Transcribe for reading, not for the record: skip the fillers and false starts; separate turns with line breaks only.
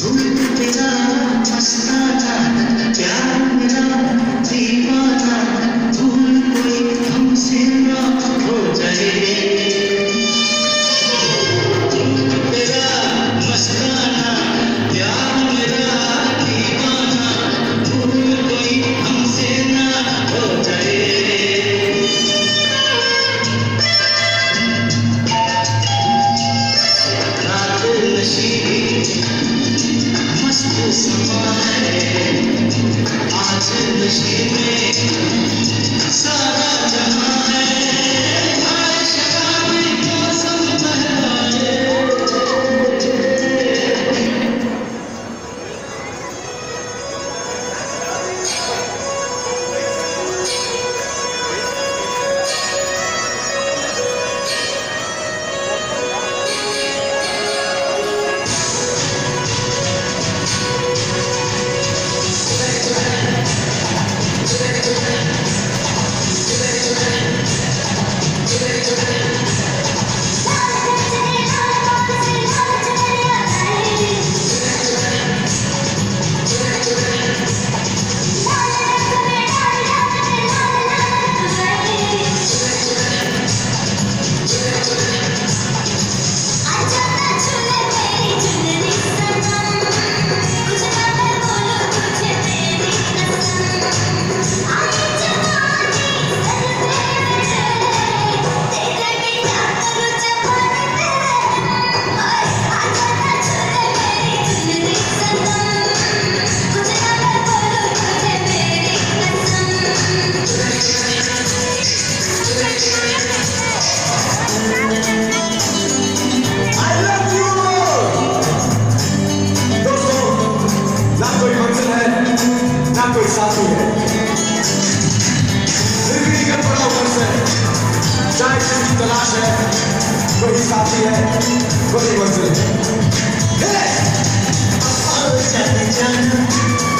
तेरा मस्ताना प्यार मेरा दीवाना भूल कोई हमसे ना हो जाए तेरा मस्ताना प्यार मेरा दीवाना भूल कोई हमसे ना हो जाए रात नशीली मस्त समा है आज नशे में सारा जहां है आए शराबी मौसम बहलाए जाना